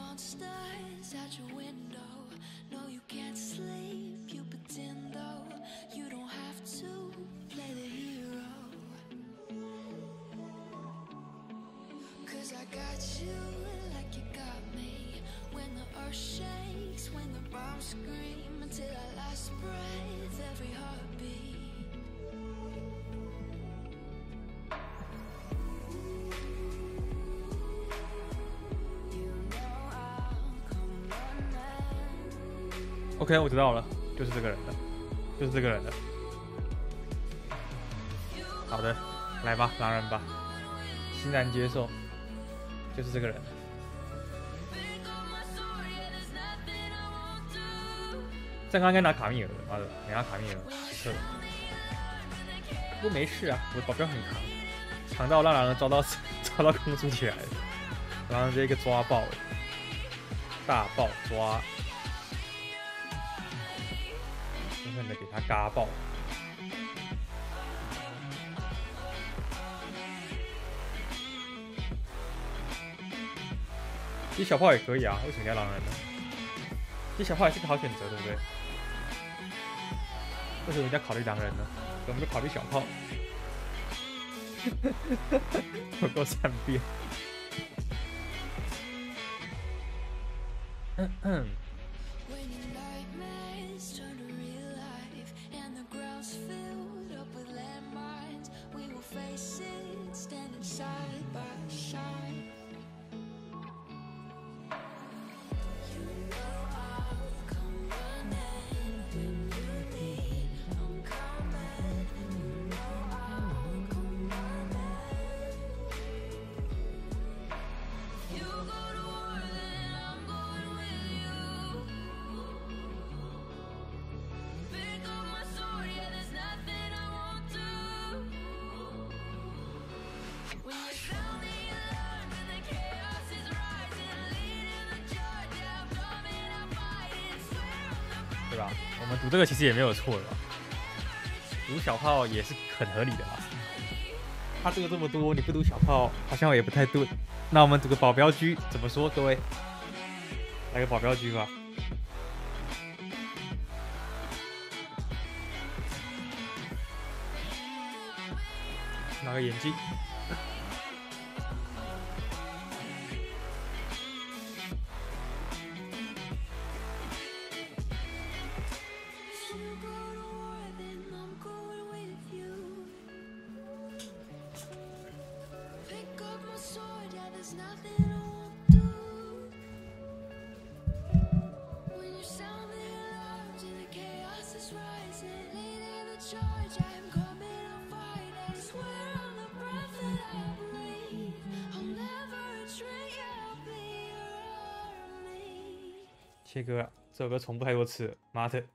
monsters at your window. No, you can't sleep, you pretend though. You don't have to play the hero. Cause I got you like you got me. When the earth shakes, when the bombs scream, until our last breath, every heartbeat. OK， 我知道了，就是这个人的，就是这个人的。好的，来吧，狼人吧，欣然接受，就是这个人。这刚刚应该拿卡米尔的，妈的，没拿卡米尔，是。不过没事啊，我的保镖很强，强到让狼人抓到公主起来了，狼人这个抓爆了，大爆抓。狠狠的给他嘎爆！其实小炮也可以啊，为什么要狼人呢？其实小炮也是个好选择，对不对？为什么人家考虑狼人呢？我们就考虑小炮。有够善变。对吧？我们读这个其实也没有错的吧？读小炮也是很合理的吧？他这个这么多，你不读小炮好像也不太对。那我们读个保镖狙怎么说？各位，来个保镖狙吧。拿个眼镜。切歌啊，这首歌重播太多次了，妈的！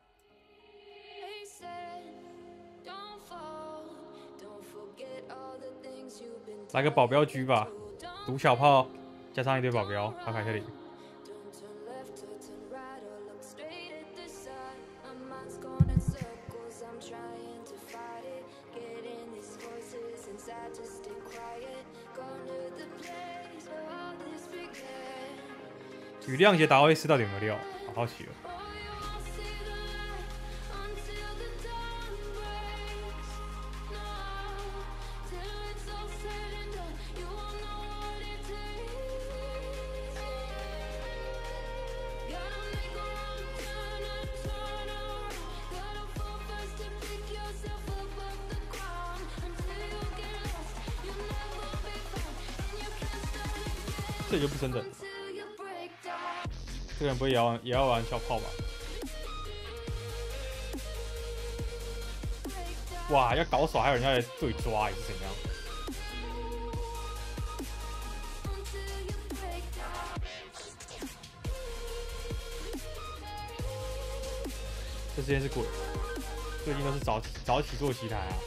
来个保镖狙吧，毒小炮加上一堆保镖，好凯特里。雨亮节达威斯到底有没有料？好好奇哦。这就不真的。这个人不会也要玩小炮吧？哇，要搞耍，还有人要来对抓，也是怎样？这之前是鬼，最近都是早起做奇台啊！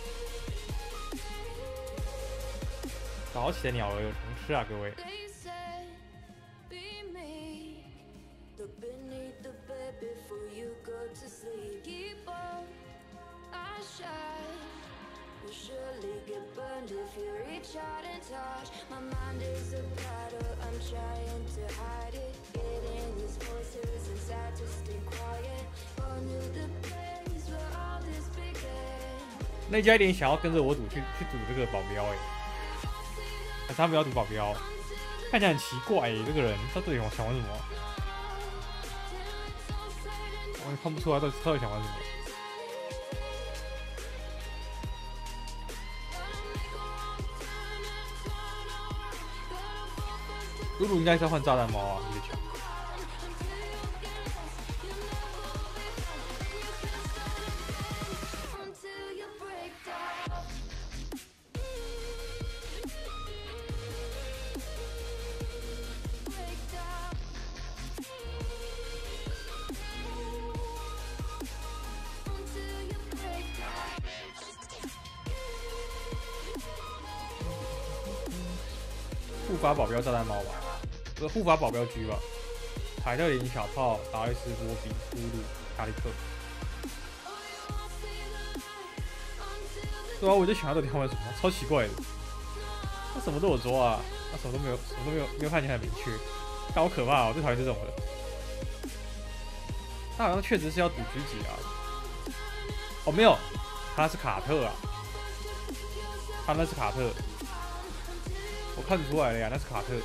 早起的鸟儿有虫吃啊，各位。If you reach out and touch, my mind is a battle, I'm trying to hide it. 那家一点想要跟着我赌去赌这个保镖可是他们要赌保镖，看起来很奇怪这个人他到底想玩什么？我看不出来他到底想玩什么。露露应该是要换炸弹猫啊，有点强。护法保镖炸弹猫吧，不是护法保镖狙吧？海特林、小炮、达瑞斯、波比、呼噜、卡利克。对啊，我就想他到底要玩什么，超奇怪的。他什么都有抓啊，他什么都没有看起来很明确，但好可怕啊！我最讨厌这种的。他好像确实是要赌狙击啊。哦，没有，他是卡特啊，他那是卡特。我看得出来了呀，那是卡特。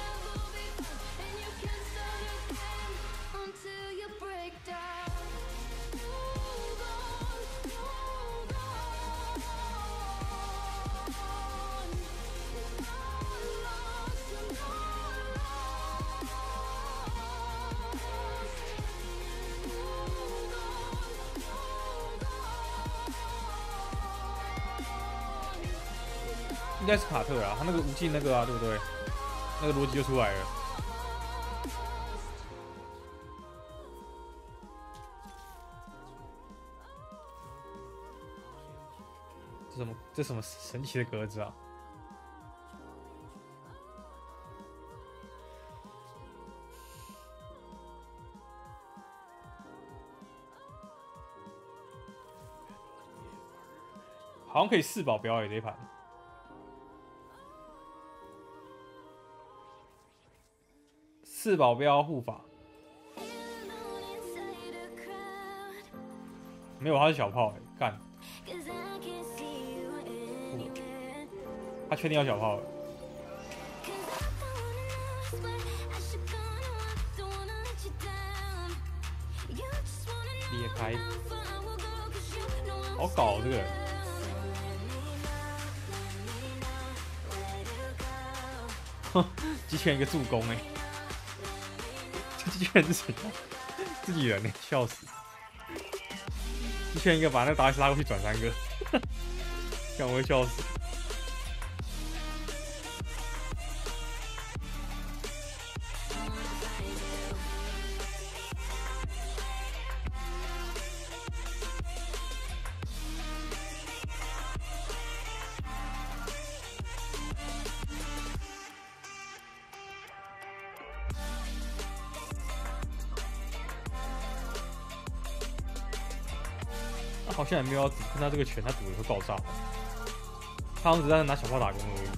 应该是卡特啊，他那个无尽那个啊，对不对？那个逻辑就出来了。这什么神奇的格子啊？好像可以4保镖这一盘。4保镖护法，没有，他是小炮干。他确定要小炮了。裂开，好搞这个人。机器人一个助攻这机器人是谁？自己人笑死！机器人一个把那个达莱斯拉过去转3个，让我会笑死。好像也没有要赌，看他这个拳，他赌的会爆炸。他好像只在拿小炮打工而已。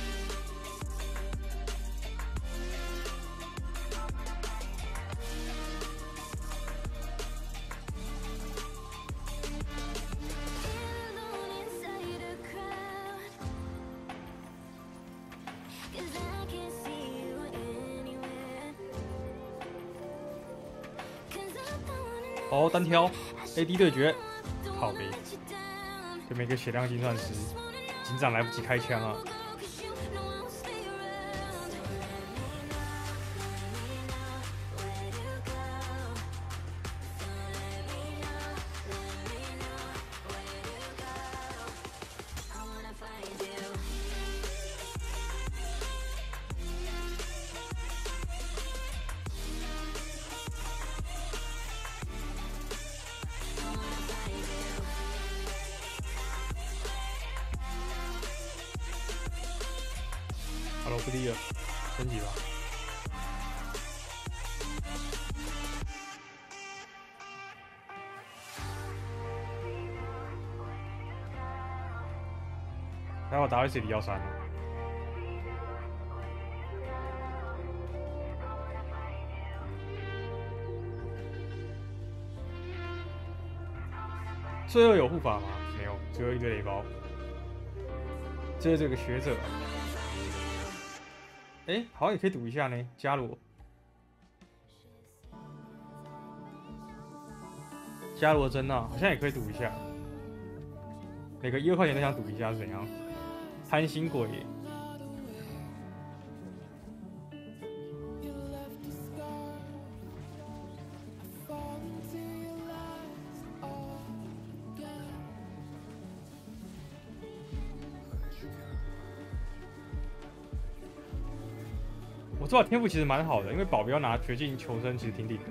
哦，单挑 AD 对决。靠北，对面一个血量精算师，警长来不及开枪啊！好了，我不低了，升级吧。还好打到水里要3了。 罪恶有护法吗？没有，只有一堆雷包。这是这个学者。哎，好像也可以赌一下呢，伽罗。伽罗真娜好像也可以赌一下。每个1、2块钱都想赌一下是怎样？贪心鬼。我这把天赋其实蛮好的，因为保镖拿绝境求生其实挺顶的。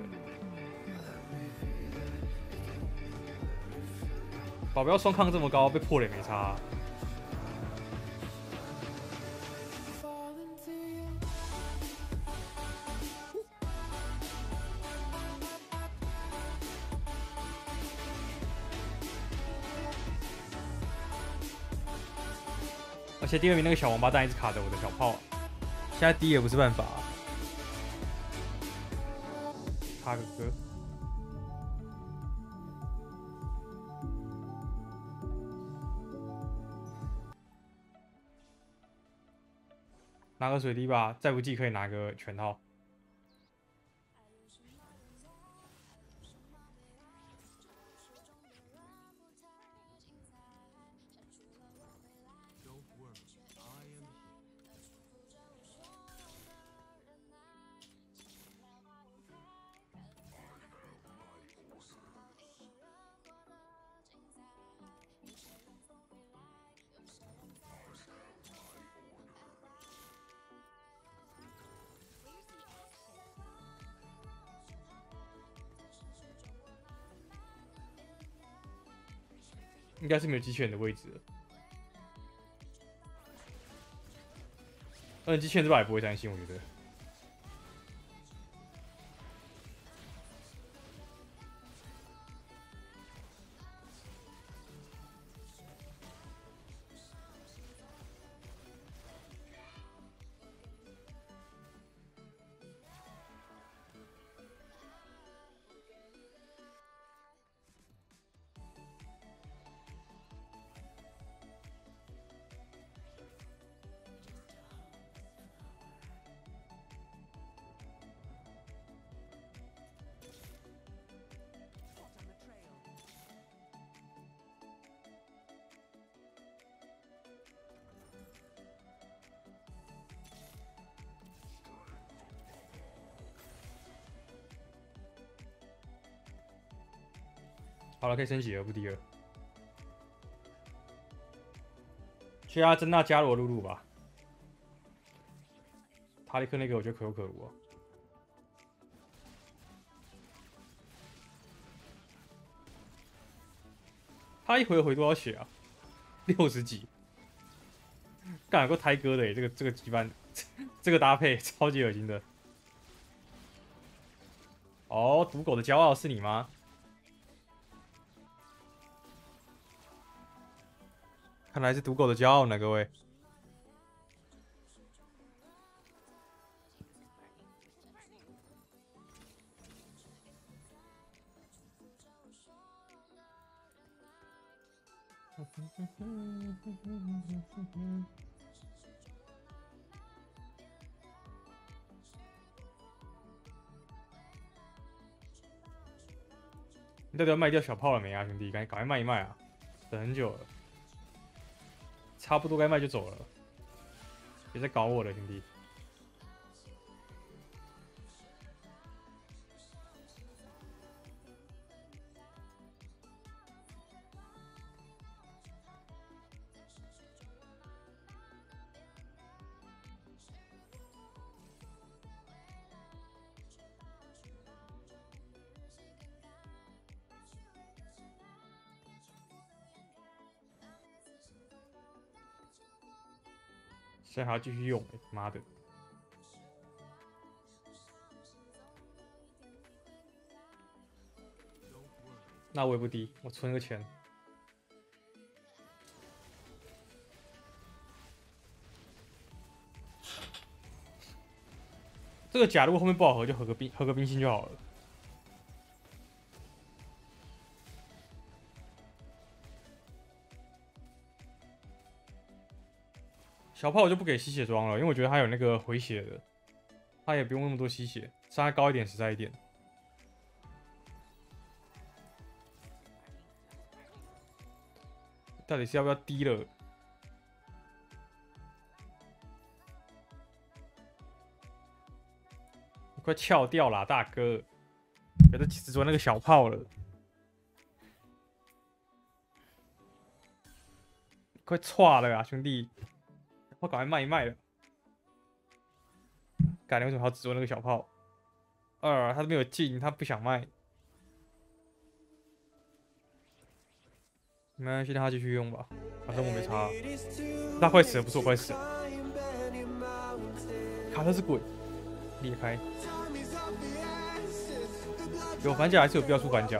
保镖双抗这么高，被破了也没差啊。而且第2名那个小王八蛋一直卡着我的小炮，现在低也不是办法。卡个哥。拿个水滴吧，再不济可以拿个全套。应该是没有机器人的位置了。机器人这把也不会担心，我觉得。好了，可以升级了，不低了。去阿珍娜加罗露露吧。塔利克那个我觉得可有可无啊。他一回合回多少血啊？60几。干有个胎哥的耶，这个羁绊，这个搭配超级恶心的。哦，赌狗的骄傲是你吗？看来是赌狗的骄傲呢，各位。你到底要卖掉小炮了没啊，兄弟？赶快卖一卖啊！等很久了。差不多该卖就走了，别再搞我了，兄弟。现在还要继续用，妈的！那我也不低，我存个钱。这个甲如果后面不好合，就合个冰心就好了。 小炮我就不给吸血装了，因为我觉得他有那个回血的，他也不用那么多吸血，伤害高一点，实在一点。到底是要不要低了？你快翘掉啦，大哥！别再执着那个小炮了，快错了啊，兄弟！我赶快卖一卖了。干，你为什么要执着那个小炮？他都没有进，他不想卖。没关系，让他继续用吧，反正我没差。他快死了，不是我快死了。卡特是鬼，裂开。有反甲还是有必要出反甲？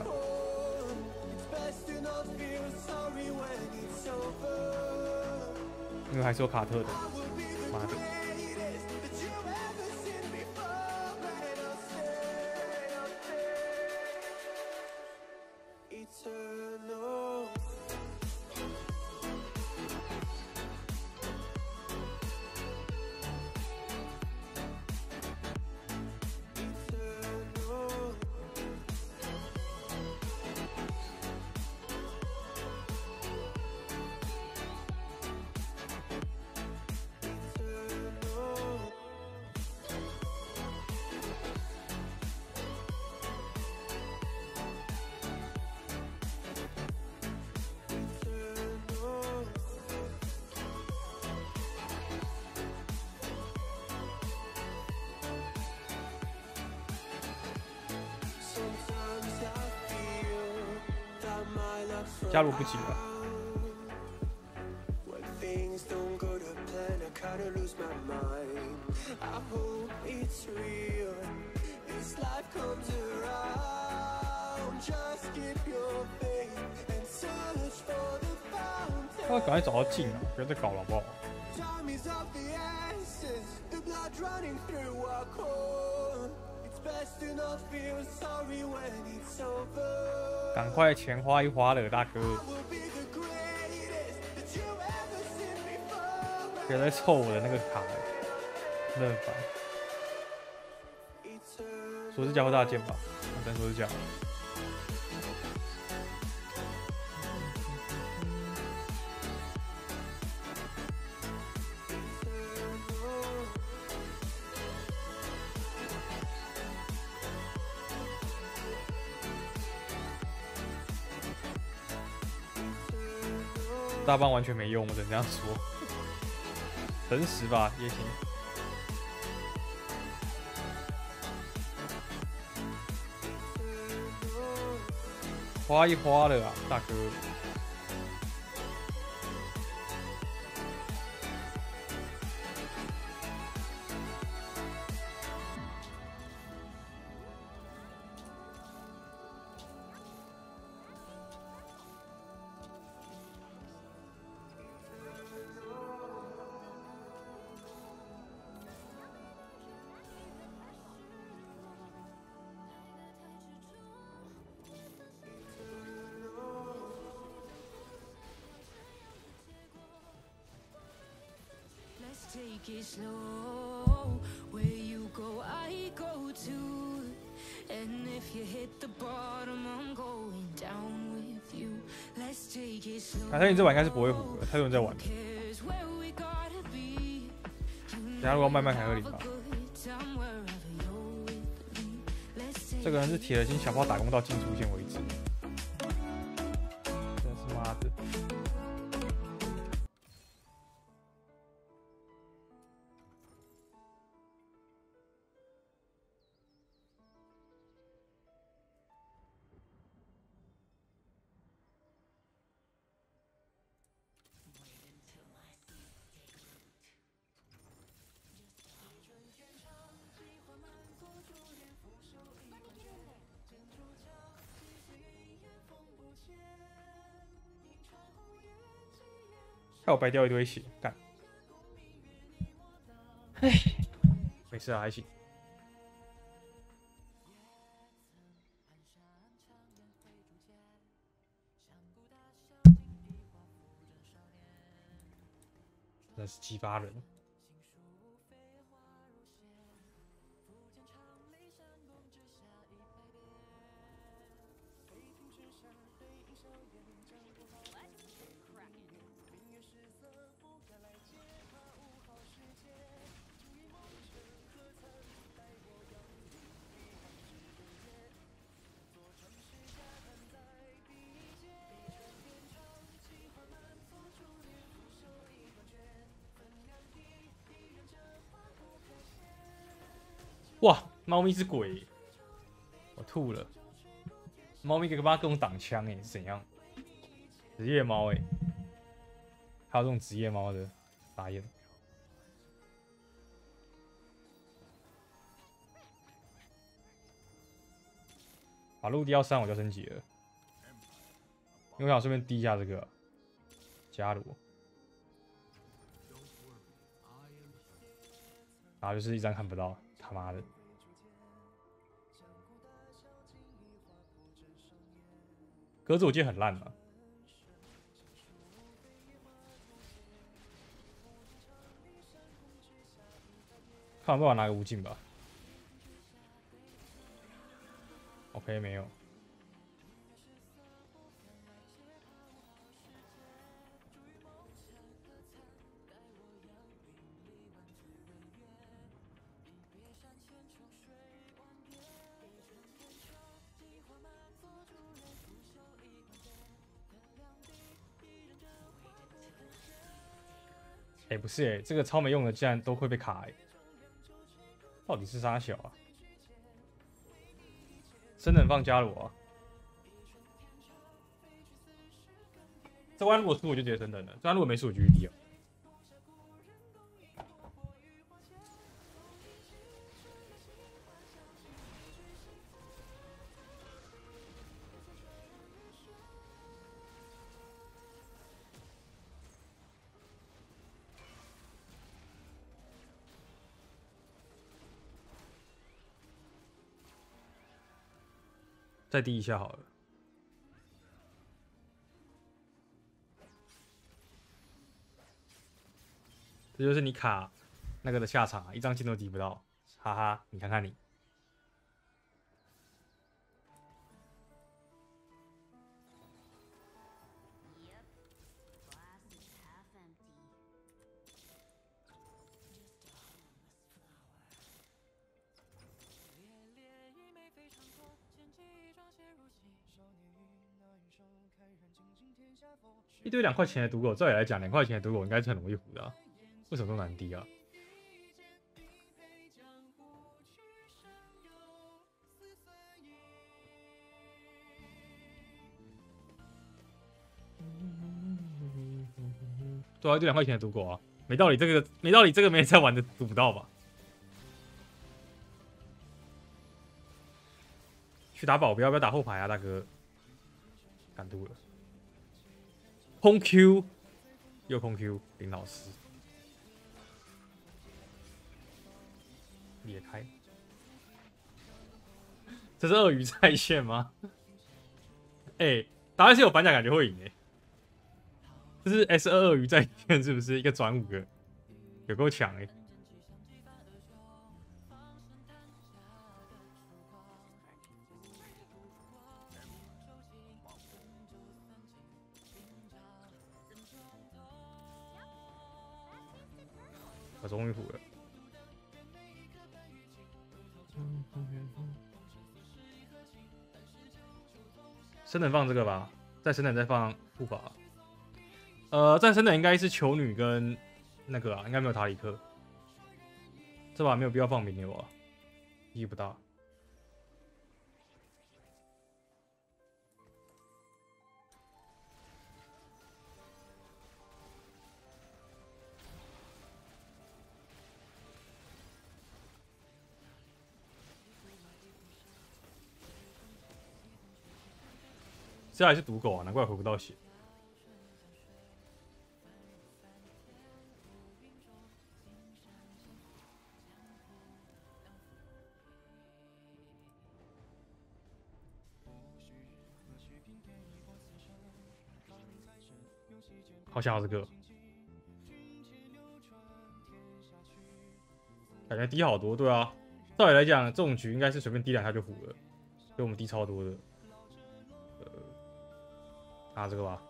因为还是有卡特的，妈的！加入不及了。他赶快找到劲啊！不要再搞了，好不好？赶快钱花一花了，大哥！不要再凑我的那个卡了，真的很烦。说是家伙大剑吧，咱说是这样。大棒完全没用，我只能这样说。等死吧，也行。花一花了啊，大哥。 Take it slow. Where you go, I go too. And if you hit the bottom, I'm going down with you. Let's take it slow. 反正你这碗应该是不会糊的，太多人在玩。等下如果慢慢凯克林吧。这个人是铁了心小炮打工到进出线为止。真是妈的！害我白掉一堆血，干！唉，没事啊，还行。真的真是激发人。哇，猫咪是鬼，我吐了。猫咪可以帮他各种挡枪是怎样？职业猫还有这种职业猫的，傻眼。把陆地要删我就升级了，因为我想顺便滴一下这个加罗，然后就是一张看不到，他妈的。格子我记得很烂嘛，看有办法拿个无尽吧。OK， 没有。不是这个超没用的竟然都会被卡到底是啥小啊？真的放加罗啊！这关如果输我就直接升等了，这关如果没输我就GD了。再低一下好了。这就是你卡那个的下场啊，一张金都抵不到，哈哈！你看看你。一堆2块钱的赌狗，照理来讲，2块钱的赌狗应该是很容易胡的、啊，为什么都难低啊？对啊，一堆2块钱的赌狗啊，没道理，这个没人在玩的赌不到吧？去打保镖，不要打后排啊，大哥！敢赌了。空 Q， 又空 Q， 林老师裂开，这是鳄鱼在线吗？答案是有反甲感觉会赢这是 S2 鳄鱼在线是不是？一个转5个，有够强我终于服了。升等放这个吧，再升等再放护法。再升等应该是球女跟那个应该没有塔里克。这把没有必要放名流啊，意义不大。这还是赌狗啊，难怪回不到血。好想要这个。 感觉低好多，对啊。照理来讲，这种局应该是随便低2下就胡了，所以我们低超多的。拿这个吧。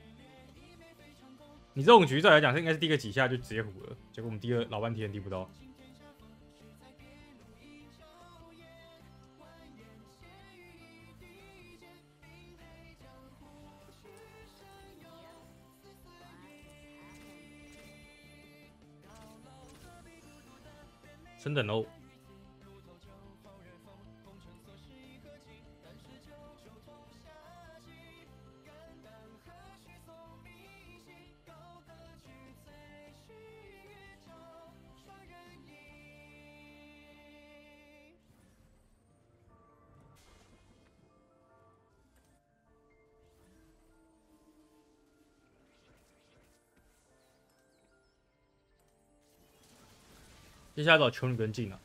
你这种局照理来讲是应该是低个几下就直接胡了，结果我们低了老半天低不到。升等喽。接下来找穷女跟进了。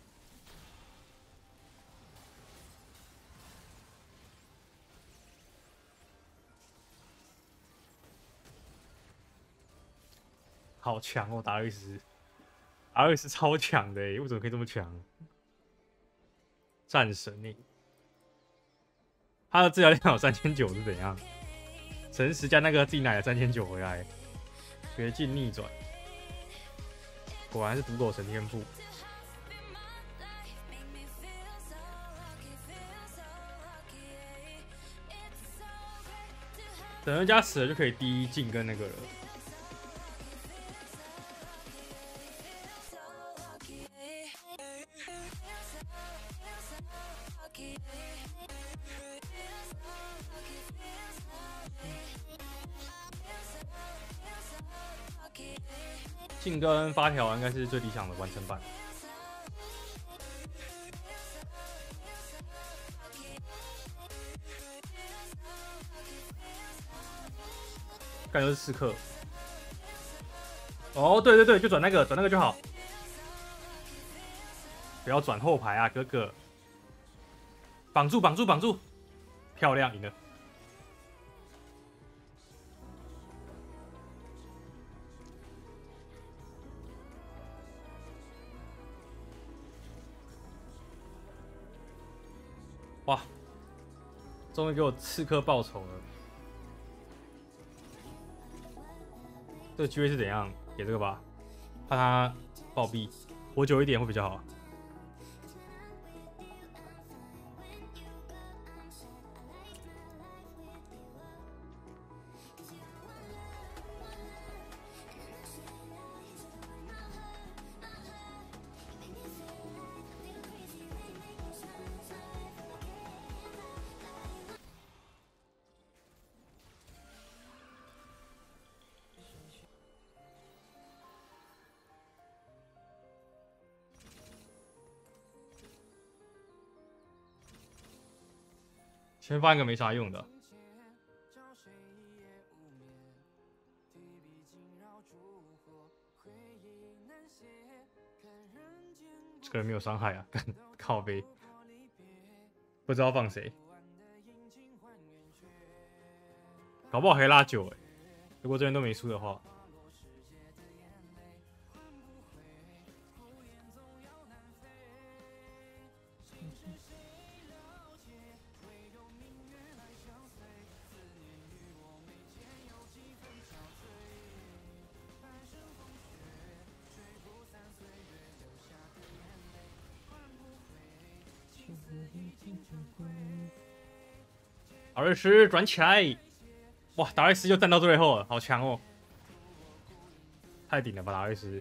好强哦，达瑞斯，达瑞斯超强的耶，为什么可以这么强？战神呢？他的治疗量有3900是怎样？诚实加那个自己奶了3900回来，绝境逆转，果然是赌狗神天赋。等人家死了就可以第一进跟那个了。进跟8条应该是最理想的完成版。感觉是刺客。哦，对对对，就转那个，转那个就好。不要转后排啊，哥哥！绑住，绑住，绑住！漂亮，赢了。哇！终于给我刺客报仇了。这个机会是怎样？给这个吧，怕他暴毙，活久一点会比较好。先放一个没啥用的。这个人没有伤害啊，靠背，不知道放谁，搞不好可以拉9哎、如果这边都没输的话。达瑞斯转起来！哇，达瑞斯就站到最后了，好强哦！太顶了吧，达瑞斯！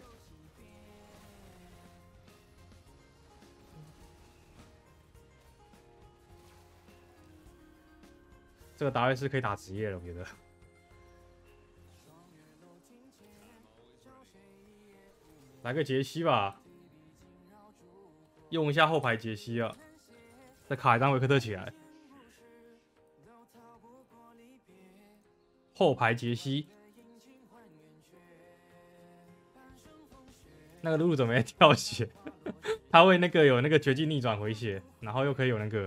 这个达瑞斯可以打职业了，我觉得。来个杰西吧，用一下后排杰西啊，再卡一张维克特起来。后排杰西，那个露露怎么没跳血？他会那个有那个绝境逆转回血，然后又可以有那个，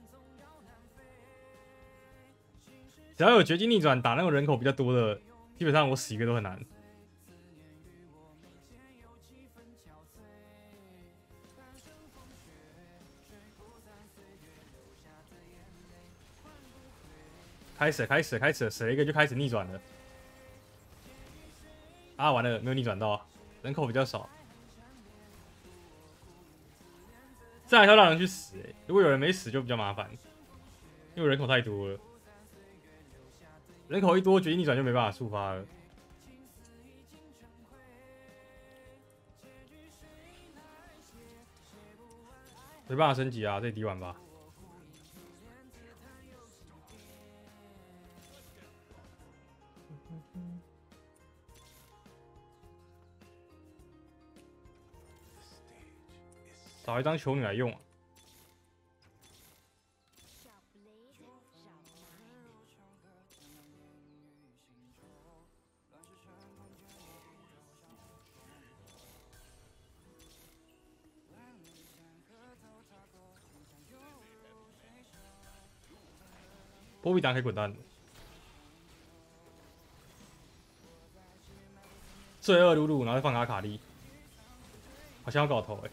只要有绝境逆转打那种人口比较多的，基本上我死一个都很难。 开始了，死了一个就开始逆转了。啊，完了，没有逆转到，人口比较少。这还是要让人去死如果有人没死就比较麻烦，因为人口太多了。人口一多，决定逆转就没办法触发了。没办法升级啊，这敌完吧。找一张球女来用、啊。波比党可以滚蛋的。罪恶鲁鲁，然后再放阿卡丽，好像要搞头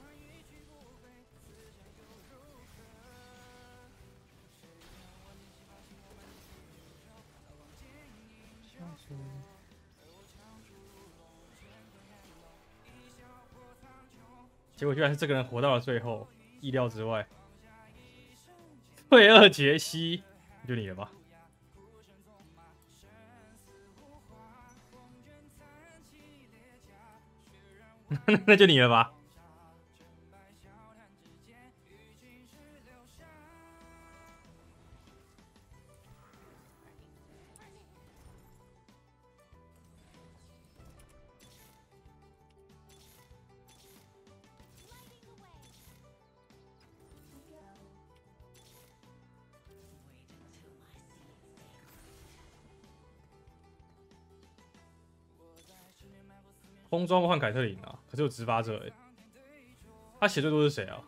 结果居然是这个人活到了最后，意料之外。罪恶杰西，就你了吧？那就你了吧？封装换凯特琳啊，可是有执法者他写最多是谁啊？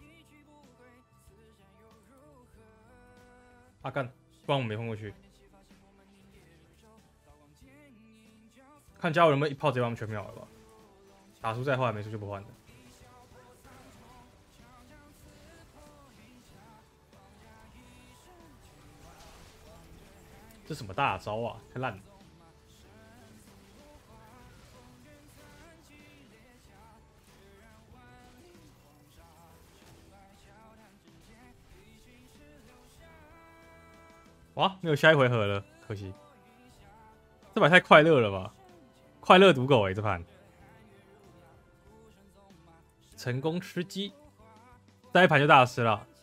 阿干，不然我没换过去。看加油有没有一炮直接把我们全秒了吧？打输再换，没输就不换了。这什么大招啊？太烂了！哇，没有下一回合了，可惜。这把太快乐了吧？快乐赌狗这盘成功吃鸡，再一盘就大师了。